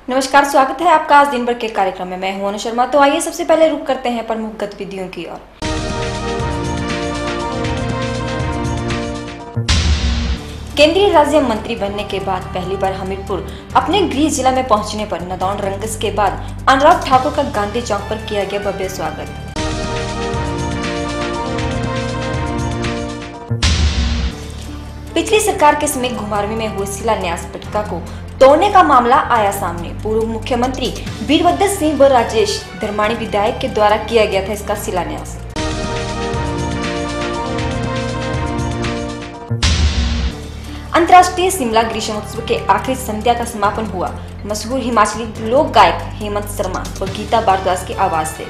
नमस्कार, स्वागत है आपका आज दिन भर के कार्यक्रम में। मैं हूं अनु शर्मा। तो आइए सबसे पहले रुक करते हैं प्रमुख गतिविधियों की ओर। केंद्रीय राज्य मंत्री बनने के बाद पहली बार हमीरपुर अपने गृह जिला में पहुंचने पर नदौन रंगस के बाद अनुराग ठाकुर का गांधी चौक पर किया गया भव्य स्वागत। पिछली सरकार के समय घुमारवीं में हुए शिलान्यास पट्टिका को तोड़ने का मामला आया सामने। पूर्व मुख्यमंत्री वीरभद्र सिंह व राजेश धर्माणी विधायक के द्वारा किया गया था इसका शिलान्यास। अंतर्राष्ट्रीय शिमला ग्रीष्मोत्सव के आखिरी संध्या का समापन हुआ मशहूर हिमाचली लोक गायक हेमंत शर्मा व गीता भारद्वाज की आवाज से।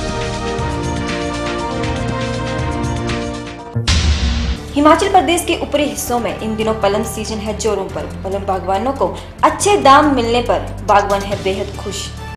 हिमाचल प्रदेश के ऊपरी हिस्सों में इन दिनों पलम सीजन है जोरों पर। पलम बागवानों को अच्छे दाम मिलने पर बागवान है बेहद खुश।